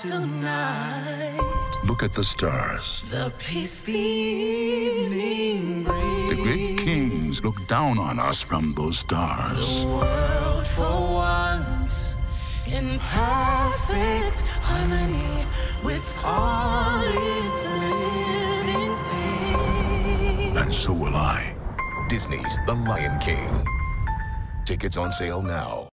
tonight. Look at the stars. The peace the evening brings. The great kings look down on us from those stars. The world for once in perfect harmony with all its living things. And so will I. Disney's The Lion King. Tickets on sale now.